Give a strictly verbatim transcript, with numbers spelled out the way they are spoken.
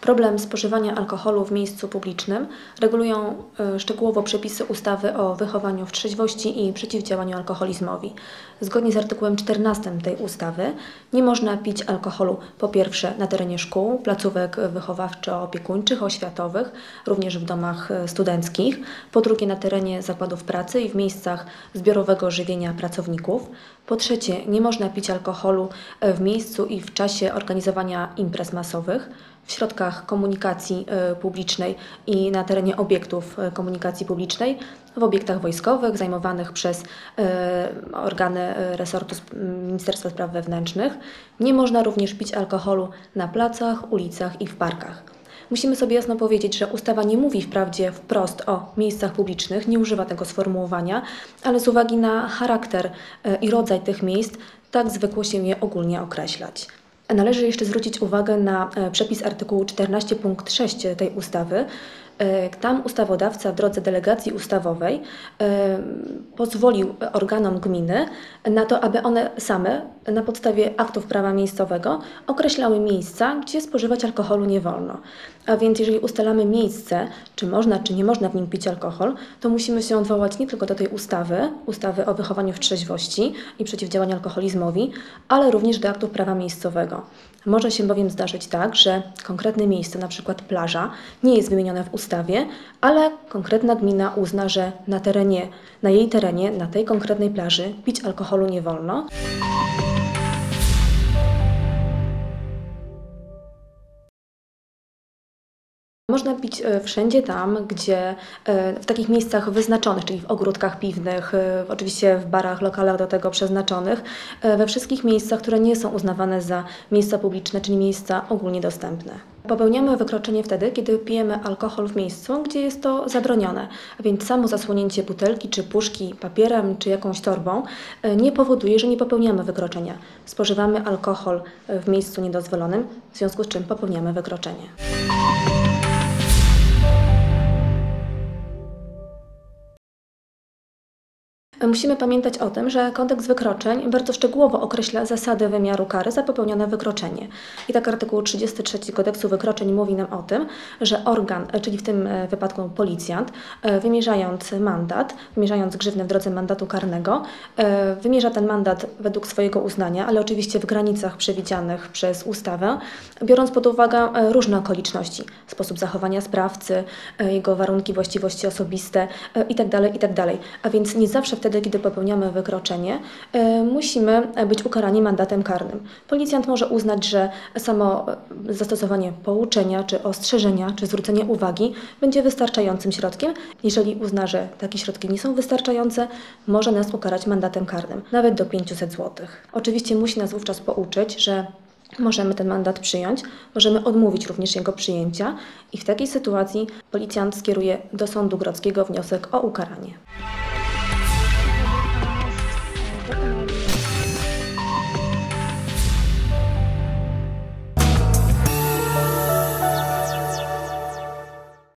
Problem spożywania alkoholu w miejscu publicznym regulują szczegółowo przepisy ustawy o wychowaniu w trzeźwości i przeciwdziałaniu alkoholizmowi. Zgodnie z artykułem czternastym tej ustawy nie można pić alkoholu po pierwsze na terenie szkół, placówek wychowawczo-opiekuńczych, oświatowych, również w domach studenckich, po drugie na terenie zakładów pracy i w miejscach zbiorowego żywienia pracowników, po trzecie nie można pić alkoholu w miejscu i w czasie organizowania imprez masowych, w środkach komunikacji publicznej i na terenie obiektów komunikacji publicznej, w obiektach wojskowych zajmowanych przez organy resortu Ministerstwa Spraw Wewnętrznych. Nie można również pić alkoholu na placach, ulicach i w parkach. Musimy sobie jasno powiedzieć, że ustawa nie mówi wprawdzie wprost o miejscach publicznych, nie używa tego sformułowania, ale z uwagi na charakter i rodzaj tych miejsc tak zwykło się je ogólnie określać. Należy jeszcze zwrócić uwagę na przepis artykułu czternasty punkt sześć tej ustawy. Tam ustawodawca w drodze delegacji ustawowej pozwolił organom gminy na to, aby one same na podstawie aktów prawa miejscowego określały miejsca, gdzie spożywać alkoholu nie wolno. A więc jeżeli ustalamy miejsce, czy można, czy nie można w nim pić alkohol, to musimy się odwołać nie tylko do tej ustawy, ustawy o wychowaniu w trzeźwości i przeciwdziałaniu alkoholizmowi, ale również do aktów prawa miejscowego. Może się bowiem zdarzyć tak, że konkretne miejsce, na przykład plaża, nie jest wymienione w ustawie, ale konkretna gmina uzna, że na terenie, na jej terenie, na tej konkretnej plaży pić alkoholu nie wolno. Można pić wszędzie tam, gdzie w takich miejscach wyznaczonych, czyli w ogródkach piwnych, oczywiście w barach, lokalach do tego przeznaczonych, we wszystkich miejscach, które nie są uznawane za miejsca publiczne, czyli miejsca ogólnie dostępne. Popełniamy wykroczenie wtedy, kiedy pijemy alkohol w miejscu, gdzie jest to zabronione, a więc samo zasłonięcie butelki czy puszki papierem czy jakąś torbą nie powoduje, że nie popełniamy wykroczenia. Spożywamy alkohol w miejscu niedozwolonym, w związku z czym popełniamy wykroczenie. Musimy pamiętać o tym, że kodeks wykroczeń bardzo szczegółowo określa zasady wymiaru kary za popełnione wykroczenie. I tak artykuł trzydziesty trzeci kodeksu wykroczeń mówi nam o tym, że organ, czyli w tym wypadku policjant, wymierzając mandat, wymierzając grzywnę w drodze mandatu karnego, wymierza ten mandat według swojego uznania, ale oczywiście w granicach przewidzianych przez ustawę, biorąc pod uwagę różne okoliczności, sposób zachowania sprawcy, jego warunki, właściwości osobiste itd., itd. A więc nie zawsze wtedy, Wtedy, kiedy popełniamy wykroczenie, y, musimy być ukarani mandatem karnym. Policjant może uznać, że samo zastosowanie pouczenia, czy ostrzeżenia, czy zwrócenie uwagi będzie wystarczającym środkiem. Jeżeli uzna, że takie środki nie są wystarczające, może nas ukarać mandatem karnym, nawet do pięciuset złotych. Oczywiście musi nas wówczas pouczyć, że możemy ten mandat przyjąć, możemy odmówić również jego przyjęcia i w takiej sytuacji policjant skieruje do sądu grodzkiego wniosek o ukaranie.